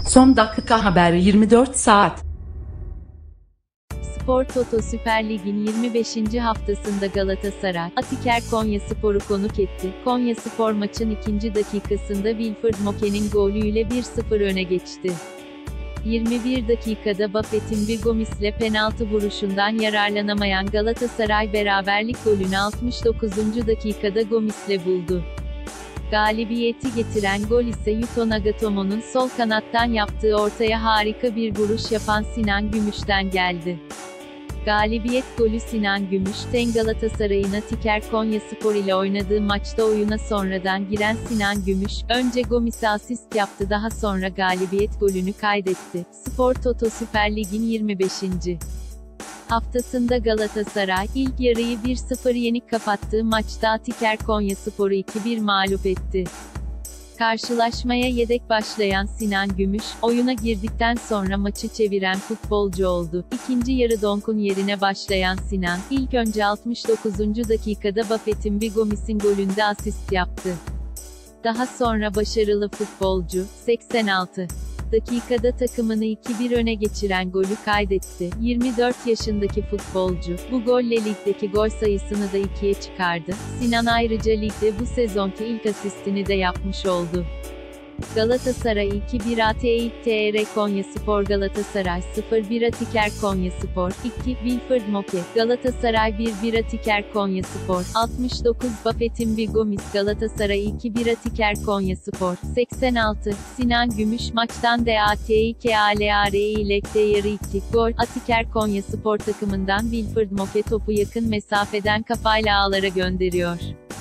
Son dakika haberi 24 saat. Spor Toto Süper Lig'in 25. haftasında Galatasaray, Atiker Konyaspor'u konuk etti. Konyaspor maçın 2. dakikasında Wilfried Moke'nin golüyle 1-0 öne geçti. 21 dakikada Bafétimbi Gomis'le penaltı vuruşundan yararlanamayan Galatasaray beraberlik golünü 69. dakikada Gomis'le buldu. Galibiyeti getiren gol ise Yuto Nagatomo'nun sol kanattan yaptığı ortaya harika bir vuruş yapan Sinan Gümüş'ten geldi. Galibiyet golü Sinan Gümüş'ten Galatasaray'ın Atiker Konyaspor ile oynadığı maçta oyuna sonradan giren Sinan Gümüş, önce Gomis'e asist yaptı, daha sonra galibiyet golünü kaydetti. Spor Toto Süper Lig'in 25. haftasında Galatasaray, ilk yarıyı 1-0 yenik kapattığı maçta Atiker Konyaspor'u 2-1 mağlup etti. Karşılaşmaya yedek başlayan Sinan Gümüş, oyuna girdikten sonra maçı çeviren futbolcu oldu. İkinci yarı Donk'un yerine başlayan Sinan, ilk önce 69. dakikada Bafétimbi Gomis'in golünde asist yaptı. Daha sonra başarılı futbolcu, 86. dakikada takımını 2-1 öne geçiren golü kaydetti. 24 yaşındaki futbolcu, bu golle ligdeki gol sayısını da 2'ye çıkardı. Sinan ayrıca ligde bu sezonki ilk asistini de yapmış oldu. Galatasaray 2-1 ATİTR Konyaspor Galatasaray 0-1 Atiker Konyaspor 2, Wilfried Moke, Galatasaray 1-1 Atiker Konyaspor 69 Bafétimbi Gomis Galatasaray 2-1 Atiker Konyaspor 86, Sinan Gümüş maçtan DATİKALAR ile yarı 2, gol, Atiker Konyaspor takımından Wilfried Moke topu yakın mesafeden kafayla ağlara gönderiyor.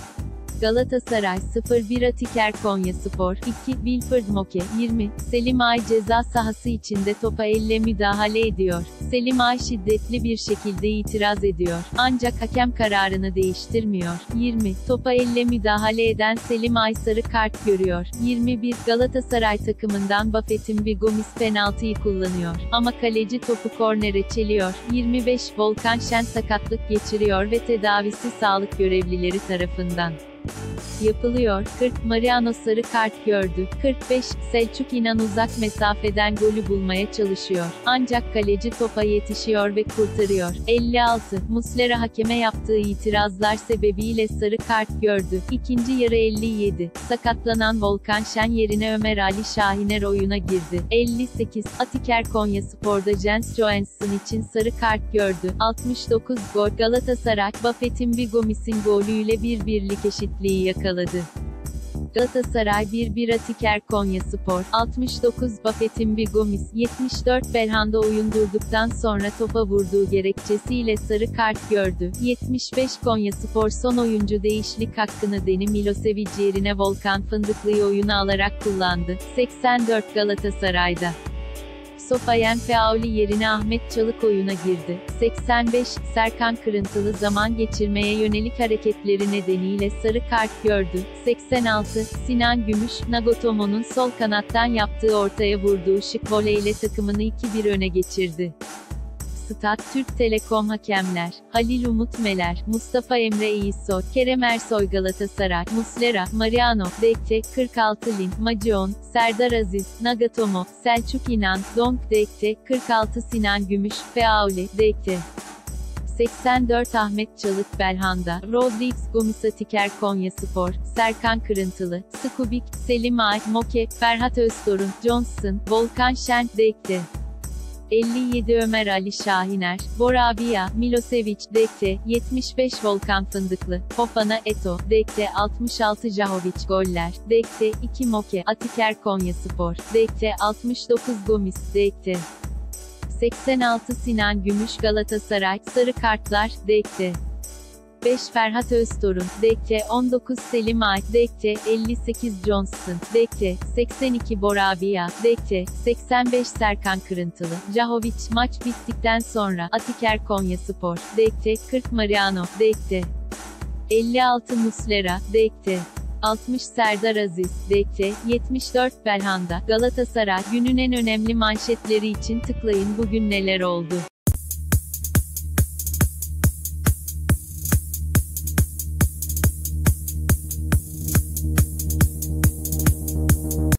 Galatasaray 0-1 Atiker Konyaspor 2, Wilfried Moke 20, Selim Ay ceza sahası içinde topa elle müdahale ediyor. Selim Ay şiddetli bir şekilde itiraz ediyor. Ancak hakem kararını değiştirmiyor. 20, topa elle müdahale eden Selim Ay sarı kart görüyor. 21, Galatasaray takımından Bafétimbi Gomis penaltıyı kullanıyor. Ama kaleci topu kornere çeliyor. 25, Volkan Şen sakatlık geçiriyor ve tedavisi sağlık görevlileri tarafından yapılıyor. 40, Mariano sarı kart gördü. 45, Selçuk İnan uzak mesafeden golü bulmaya çalışıyor. Ancak kaleci topa yetişiyor ve kurtarıyor. 56, Muslera hakeme yaptığı itirazlar sebebiyle sarı kart gördü. İkinci yarı 57, sakatlanan Volkan Şen yerine Ömer Ali Şahiner oyuna girdi. 58, Atiker Konyaspor'da Jens Johansson için sarı kart gördü. 69, gol, Galatasaray, Bafétimbi Gomis'in golüyle 1-1'lik eşitliği yakaladı. Galatasaray 1-1 Atiker Konyaspor 69 Bafétimbi Gomis 74 Belhanda oyun durduktan sonra topa vurduğu gerekçesiyle sarı kart gördü. 75 Konyaspor son oyuncu değişiklik hakkını Deni Milosevic yerine Volkan Fındıklı'yı oyuna alarak kullandı. 84 Galatasaray'da Sofiane Feauli yerine Ahmet Çalık oyuna girdi. 85, Serkan Kırıntılı zaman geçirmeye yönelik hareketleri nedeniyle sarı kart gördü. 86, Sinan Gümüş, Nagatomo'nun sol kanattan yaptığı ortaya vurduğu şık voleyle takımını 2-1 öne geçirdi. Stad Türk Telekom hakemler, Halil Umut Meler, Mustafa Emre İso, Kerem Ersoy Galatasaray, Muslera, Mariano, Dekte, 46 Lin, Macion, Serdar Aziz, Nagatomo, Selçuk İnan, Donk Dekte, 46 Sinan Gümüş, Feauli, Dekte. 84 Ahmet Çalık Belhanda, Rodrigues Gomis Atiker Konyaspor, Serkan Kırıntılı, Skubik, Selim Ay, Moke, Ferhat Öztorun, Johnson, Volkan Şen, Dekte. 57 Ömer Ali Şahiner, Borabia, Milosevic, Dekte, 75 Volkan Fındıklı, Fofana, Eto, Dekte, 66 Jahovic goller, Dekte, 2 Moke, Atiker Konyaspor, Dekte, 69 Gomis, Dekte. 86 Sinan Gümüş Galatasaray, sarı kartlar, Dekte. 5 Ferhat Öztorun, Dekte, 19 Selim Ay, Dekte, 58 Johnson, Dekte, 82 Borabia, Dekte, 85 Serkan Kırıntılı, Jahovic maç bittikten sonra Atiker Konyaspor, Dekte, 40 Mariano, Dekte, 56 Muslera, Dekte, 60 Serdar Aziz, Dekte, 74 Belhanda, Galatasaray, günün en önemli manşetleri için tıklayın bugün neler oldu.